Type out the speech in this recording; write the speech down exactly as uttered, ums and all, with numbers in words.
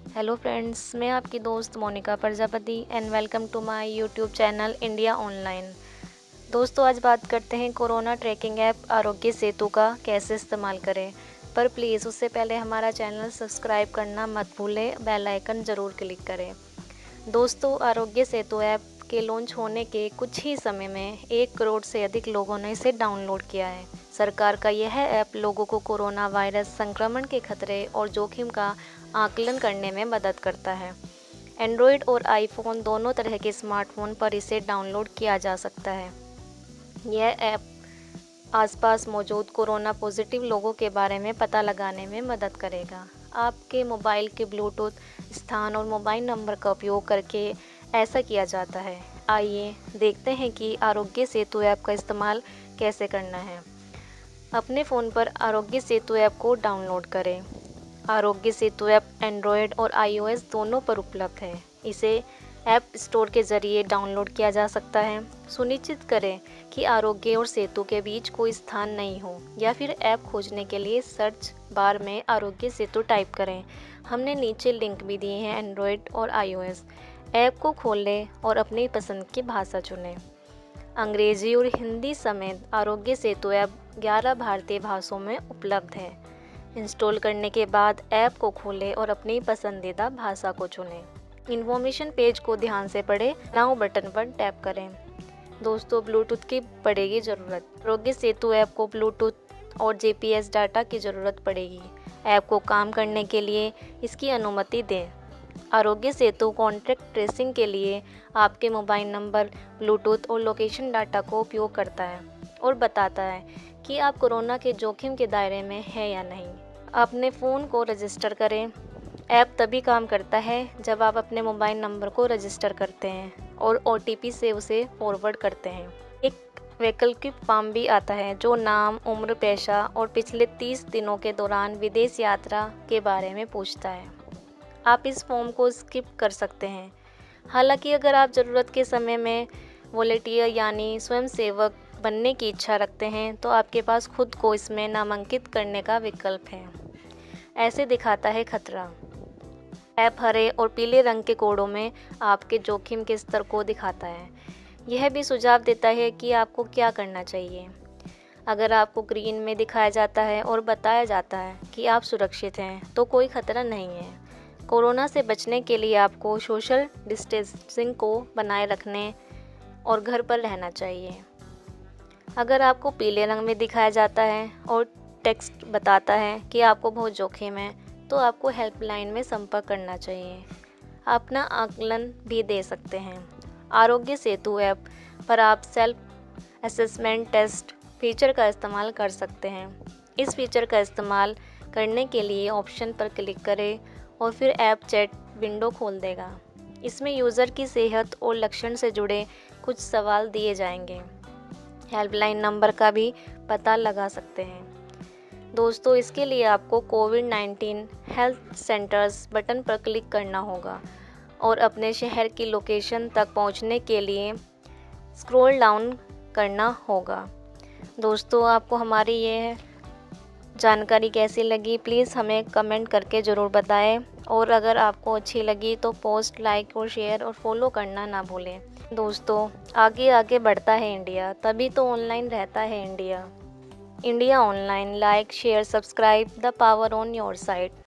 Hello friends, मैं आपकी दोस्त Monika Prajapati and welcome to my YouTube channel India online. दोस्तों, आज बात करते हैं corona tracking app Aarogya Setu का कैसे इस्तेमाल करें। पर प्लीज़ उससे पहले हमारा चैनल सब्सक्राइब करना मत भूलें, बेल आइकन ज़रूर क्लिक करें। दोस्तों, आरोग्य सेतु ऐप के लॉन्च होने के कुछ ही समय में एक करोड़ से अधिक लोगों ने इसे डाउनलोड किया है। सरकार का यह ऐप लोगों को कोरोना वायरस संक्रमण के खतरे और जोखिम का आकलन करने में मदद करता है। एंड्रॉयड और आईफोन दोनों तरह के स्मार्टफोन पर इसे डाउनलोड किया जा सकता है। यह ऐप आसपास मौजूद कोरोना पॉजिटिव लोगों के बारे में पता लगाने में मदद करेगा। आपके मोबाइल के ब्लूटूथ स्थान और मोबाइल नंबर का उपयोग करके ऐसा किया जाता है। आइए देखते हैं कि आरोग्य सेतु ऐप का इस्तेमाल कैसे करना है। अपने फ़ोन पर आरोग्य सेतु ऐप को डाउनलोड करें। आरोग्य सेतु ऐप एंड्रॉयड और आईओएस दोनों पर उपलब्ध है। इसे ऐप स्टोर के ज़रिए डाउनलोड किया जा सकता है। सुनिश्चित करें कि आरोग्य और सेतु के बीच कोई स्थान नहीं हो, या फिर ऐप खोजने के लिए सर्च बार में आरोग्य सेतु टाइप करें। हमने नीचे लिंक भी दिए हैं एंड्रॉयड और आईओएस। ऐप को खोलें और अपनी पसंद की भाषा चुनें। अंग्रेजी और हिंदी समेत आरोग्य सेतु ऐप ग्यारह भारतीय भाषाओं में उपलब्ध है। इंस्टॉल करने के बाद ऐप को खोलें और अपनी पसंदीदा भाषा को चुनें। इन्फॉर्मेशन पेज को ध्यान से पढ़ें। नाउ बटन पर टैप करें। दोस्तों, ब्लूटूथ की पड़ेगी ज़रूरत। आरोग्य सेतु ऐप को ब्लूटूथ और जीपीएस डाटा की ज़रूरत पड़ेगी। ऐप को काम करने के लिए इसकी अनुमति दें। आरोग्य सेतु कॉन्टैक्ट ट्रेसिंग के लिए आपके मोबाइल नंबर, ब्लूटूथ और लोकेशन डाटा को उपयोग करता है और बताता है कि आप कोरोना के जोखिम के दायरे में हैं या नहीं। अपने फ़ोन को रजिस्टर करें। ऐप तभी काम करता है जब आप अपने मोबाइल नंबर को रजिस्टर करते हैं और ओटीपी से उसे फॉरवर्ड करते हैं। एक वैकल्पिक फॉर्म भी आता है जो नाम, उम्र, पेशा और पिछले तीस दिनों के दौरान विदेश यात्रा के बारे में पूछता है। आप इस फॉर्म को स्किप कर सकते हैं। हालांकि अगर आप ज़रूरत के समय में वॉलंटियर यानी स्वयंसेवक बनने की इच्छा रखते हैं तो आपके पास खुद को इसमें नामांकित करने का विकल्प है। ऐसे दिखाता है खतरा। ऐप हरे और पीले रंग के कोडों में आपके जोखिम के स्तर को दिखाता है। यह भी सुझाव देता है कि आपको क्या करना चाहिए। अगर आपको ग्रीन में दिखाया जाता है और बताया जाता है कि आप सुरक्षित हैं, तो कोई खतरा नहीं है। कोरोना से बचने के लिए आपको सोशल डिस्टेंसिंग को बनाए रखने और घर पर रहना चाहिए। अगर आपको पीले रंग में दिखाया जाता है और टेक्स्ट बताता है कि आपको बहुत जोखिम है, तो आपको हेल्पलाइन में संपर्क करना चाहिए। अपना आकलन भी दे सकते हैं। आरोग्य सेतु ऐप पर आप सेल्फ असेसमेंट टेस्ट फीचर का इस्तेमाल कर सकते हैं। इस फीचर का इस्तेमाल करने के लिए ऑप्शन पर क्लिक करें और फिर ऐप चैट विंडो खोल देगा। इसमें यूज़र की सेहत और लक्षण से जुड़े कुछ सवाल दिए जाएंगे। हेल्पलाइन नंबर का भी पता लगा सकते हैं। दोस्तों, इसके लिए आपको COVID nineteen health centres button पर क्लिक करना होगा और अपने शहर की लोकेशन तक पहुंचने के लिए स्क्रॉल डाउन करना होगा। दोस्तों, आपको हमारी ये जानकारी कैसी लगी, प्लीज़ हमें कमेंट करके ज़रूर बताएं। और अगर आपको अच्छी लगी तो पोस्ट, लाइक और शेयर और फॉलो करना ना भूलें। दोस्तों, आगे आगे बढ़ता है इंडिया, तभी तो ऑनलाइन रहता है India. India online, like, share, subscribe, the power on your side.